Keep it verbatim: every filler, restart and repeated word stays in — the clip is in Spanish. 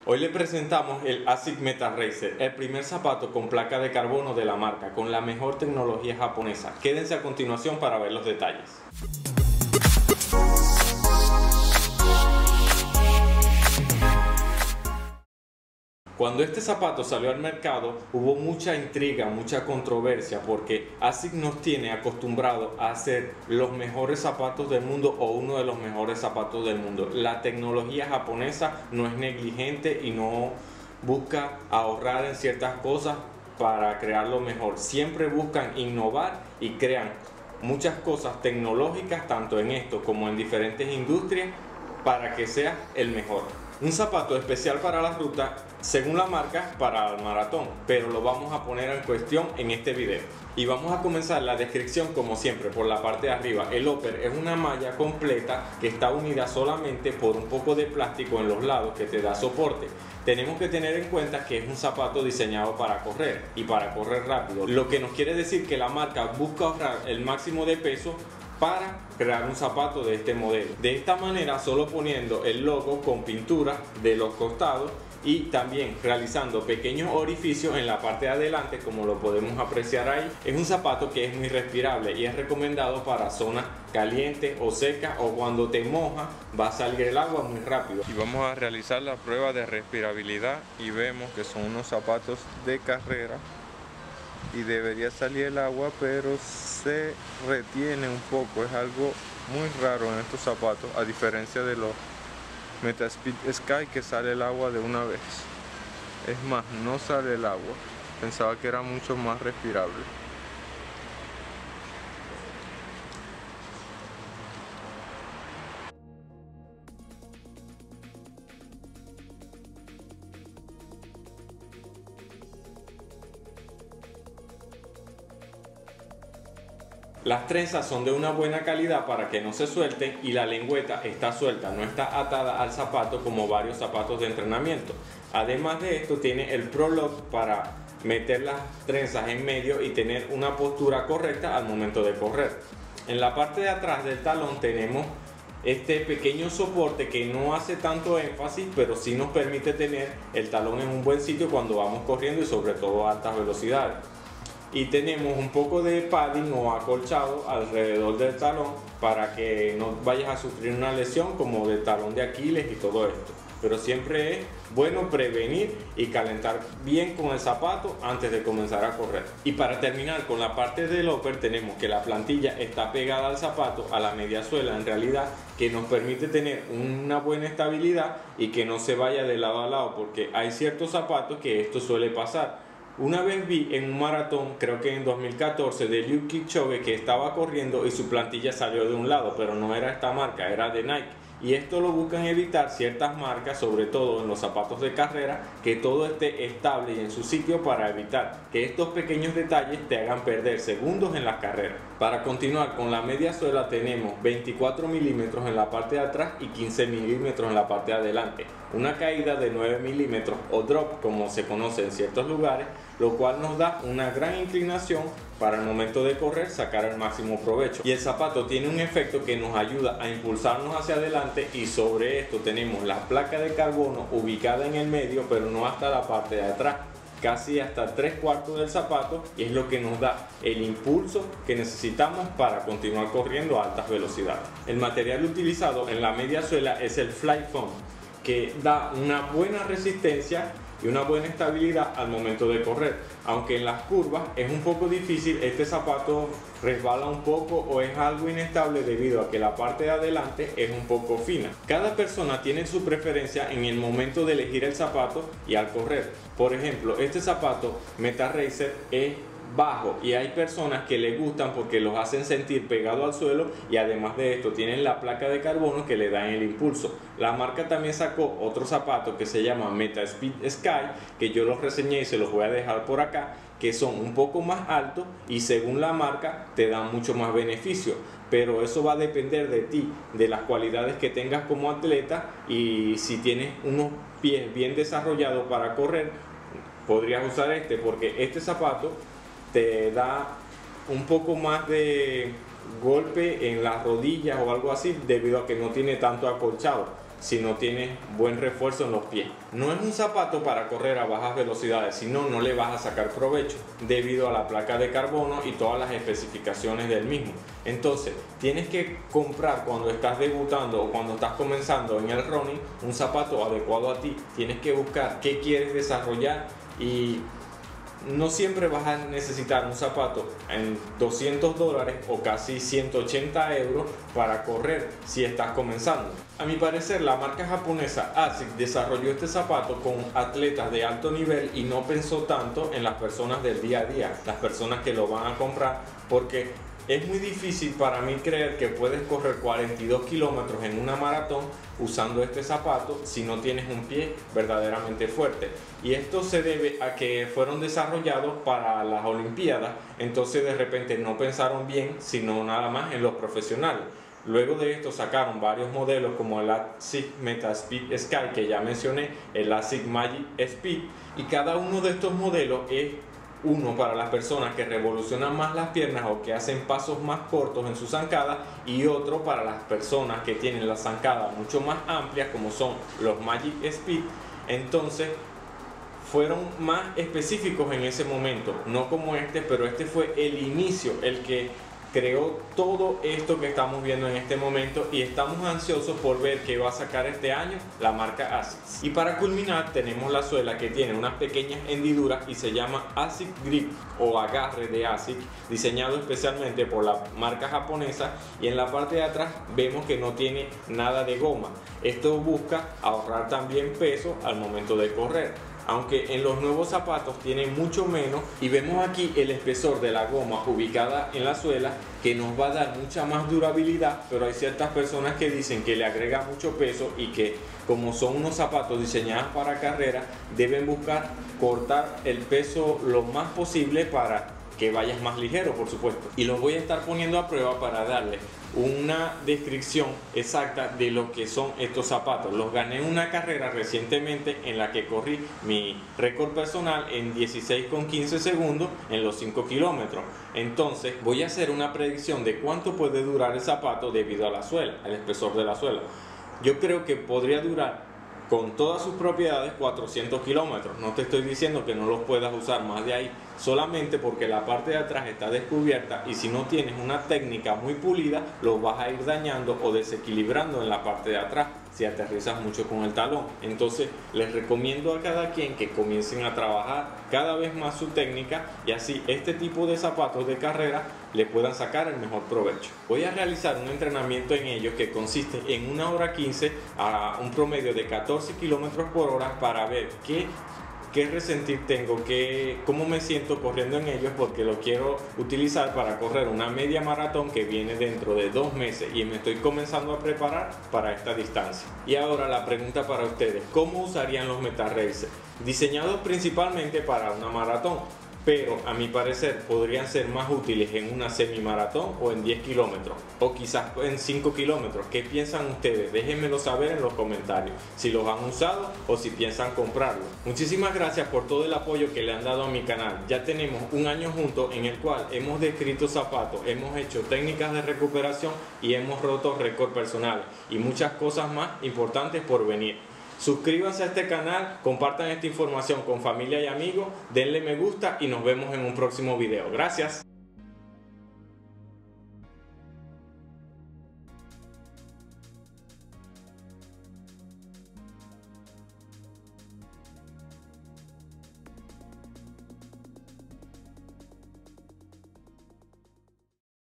Hoy le presentamos el ASICS Meta Racer, el primer zapato con placa de carbono de la marca, con la mejor tecnología japonesa. Quédense a continuación para ver los detalles. Cuando este zapato salió al mercado hubo mucha intriga, mucha controversia, porque ASICS nos tiene acostumbrados a hacer los mejores zapatos del mundo o uno de los mejores zapatos del mundo. La tecnología japonesa no es negligente y no busca ahorrar en ciertas cosas para crear lo mejor. Siempre buscan innovar y crean muchas cosas tecnológicas tanto en esto como en diferentes industrias para que sea el mejor. Un zapato especial para la ruta, según la marca, para el maratón, pero lo vamos a poner en cuestión en este video. Y vamos a comenzar la descripción como siempre por la parte de arriba. El upper es una malla completa que está unida solamente por un poco de plástico en los lados que te da soporte. Tenemos que tener en cuenta que es un zapato diseñado para correr y para correr rápido, lo que nos quiere decir que la marca busca ahorrar el máximo de peso para crear un zapato de este modelo. De esta manera, solo poniendo el logo con pintura de los costados y también realizando pequeños orificios en la parte de adelante, como lo podemos apreciar ahí, es un zapato que es muy respirable y es recomendado para zonas calientes o secas, o cuando te moja va a salir el agua muy rápido. Y vamos a realizar la prueba de respirabilidad y vemos que son unos zapatos de carrera y debería salir el agua, pero se retiene un poco. Es algo muy raro en estos zapatos, a diferencia de los Metaspeed Sky, que sale el agua de una vez. Es más, no sale el agua. Pensaba que era mucho más respirable. Las trenzas son de una buena calidad para que no se suelten y la lengüeta está suelta, no está atada al zapato como varios zapatos de entrenamiento. Además de esto, tiene el Pro Lock para meter las trenzas en medio y tener una postura correcta al momento de correr. En la parte de atrás del talón tenemos este pequeño soporte que no hace tanto énfasis, pero sí nos permite tener el talón en un buen sitio cuando vamos corriendo y sobre todo a altas velocidades. Y tenemos un poco de padding o acolchado alrededor del talón para que no vayas a sufrir una lesión como del talón de Aquiles y todo esto. Pero siempre es bueno prevenir y calentar bien con el zapato antes de comenzar a correr. Y para terminar con la parte del upper, tenemos que la plantilla está pegada al zapato, a la media suela en realidad, que nos permite tener una buena estabilidad y que no se vaya de lado a lado, porque hay ciertos zapatos que esto suele pasar. Una vez vi en un maratón, creo que en dos mil catorce, de Eliud Kipchoge, que estaba corriendo y su plantilla salió de un lado, pero no era esta marca, era de Nike. Y esto lo buscan evitar ciertas marcas, sobre todo en los zapatos de carrera, que todo esté estable y en su sitio para evitar que estos pequeños detalles te hagan perder segundos en las carreras. Para continuar con la media suela, tenemos veinticuatro milímetros en la parte de atrás y quince milímetros en la parte de adelante. Una caída de nueve milímetros o drop, como se conoce en ciertos lugares, lo cual nos da una gran inclinación para el momento de correr sacar el máximo provecho. Y el zapato tiene un efecto que nos ayuda a impulsarnos hacia adelante, y sobre esto tenemos la placa de carbono ubicada en el medio, pero no hasta la parte de atrás, casi hasta tres cuartos del zapato, y es lo que nos da el impulso que necesitamos para continuar corriendo a altas velocidades. El material utilizado en la media suela es el Flyfoam, que da una buena resistencia y una buena estabilidad al momento de correr, aunque en las curvas es un poco difícil. Este zapato resbala un poco o es algo inestable debido a que la parte de adelante es un poco fina. Cada persona tiene su preferencia en el momento de elegir el zapato y al correr. Por ejemplo, este zapato Meta Racer es bajo y hay personas que les gustan porque los hacen sentir pegado al suelo, y además de esto tienen la placa de carbono que le dan el impulso. La marca también sacó otro zapato que se llama Metaspeed Sky, que yo los reseñé y se los voy a dejar por acá, que son un poco más altos y según la marca te dan mucho más beneficio, pero eso va a depender de ti, de las cualidades que tengas como atleta, y si tienes unos pies bien desarrollados para correr podrías usar este, porque este zapato te da un poco más de golpe en las rodillas o algo así, debido a que no tiene tanto acolchado. si no tienes buen refuerzo en los pies. No es un zapato para correr a bajas velocidades, si no, no le vas a sacar provecho debido a la placa de carbono y todas las especificaciones del mismo. Entonces, tienes que comprar cuando estás debutando o cuando estás comenzando en el running un zapato adecuado a ti. Tienes que buscar qué quieres desarrollar y no siempre vas a necesitar un zapato en doscientos dólares o casi ciento ochenta euros para correr si estás comenzando. A mi parecer, la marca japonesa ASICS desarrolló este zapato con atletas de alto nivel y no pensó tanto en las personas del día a día, las personas que lo van a comprar, porque es muy difícil para mí creer que puedes correr cuarenta y dos kilómetros en una maratón usando este zapato si no tienes un pie verdaderamente fuerte. Y esto se debe a que fueron desarrollados para las Olimpiadas, entonces de repente no pensaron bien, sino nada más en los profesionales. Luego de esto sacaron varios modelos como el ASICS Metaspeed Sky, que ya mencioné, el ASICS Magic Speed, y cada uno de estos modelos es uno para las personas que revolucionan más las piernas o que hacen pasos más cortos en sus zancadas, y otro para las personas que tienen las zancadas mucho más amplias, como son los Magic Speed. Entonces fueron más específicos en ese momento, no como este, pero este fue el inicio, el que creó todo esto que estamos viendo en este momento, y estamos ansiosos por ver qué va a sacar este año la marca ASICS. Y para culminar tenemos la suela, que tiene unas pequeñas hendiduras y se llama ASICS Grip o agarre de ASICS, diseñado especialmente por la marca japonesa, y en la parte de atrás vemos que no tiene nada de goma. Esto busca ahorrar también peso al momento de correr, aunque en los nuevos zapatos tienen mucho menos, y vemos aquí el espesor de la goma ubicada en la suela, que nos va a dar mucha más durabilidad, pero hay ciertas personas que dicen que le agrega mucho peso y que como son unos zapatos diseñados para carrera, deben buscar cortar el peso lo más posible para que vayas más ligero, por supuesto. Y los voy a estar poniendo a prueba para darles una descripción exacta de lo que son estos zapatos. Los gané en una carrera recientemente en la que corrí mi récord personal en dieciséis con quince segundos en los cinco kilómetros. Entonces voy a hacer una predicción de cuánto puede durar el zapato debido a la suela, al espesor de la suela. Yo creo que podría durar, con todas sus propiedades, cuatrocientos kilómetros. No te estoy diciendo que no los puedas usar más de ahí, solamente porque la parte de atrás está descubierta, y si no tienes una técnica muy pulida, los vas a ir dañando o desequilibrando en la parte de atrás si aterrizas mucho con el talón. Entonces les recomiendo a cada quien que comiencen a trabajar cada vez más su técnica, y así este tipo de zapatos de carrera le puedan sacar el mejor provecho. Voy a realizar un entrenamiento en ellos que consiste en una hora quince a un promedio de catorce kilómetros por hora para ver qué qué resentir tengo, qué, cómo me siento corriendo en ellos, porque lo quiero utilizar para correr una media maratón que viene dentro de dos meses y me estoy comenzando a preparar para esta distancia. Y ahora la pregunta para ustedes: ¿cómo usarían los MetaRacer? Diseñados principalmente para una maratón, pero a mi parecer podrían ser más útiles en una semimaratón o en diez kilómetros, o quizás en cinco kilómetros. ¿Qué piensan ustedes? Déjenmelo saber en los comentarios, si los han usado o si piensan comprarlo. Muchísimas gracias por todo el apoyo que le han dado a mi canal. Ya tenemos un año juntos en el cual hemos descrito zapatos, hemos hecho técnicas de recuperación y hemos roto récord personal, y muchas cosas más importantes por venir. Suscríbanse a este canal, compartan esta información con familia y amigos, denle me gusta y nos vemos en un próximo video. Gracias.